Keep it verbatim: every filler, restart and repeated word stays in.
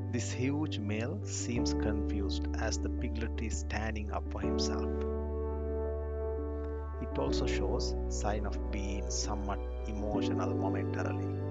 This huge male seems confused as the piglet is standing up for himself. It also shows sign of being somewhat emotional momentarily.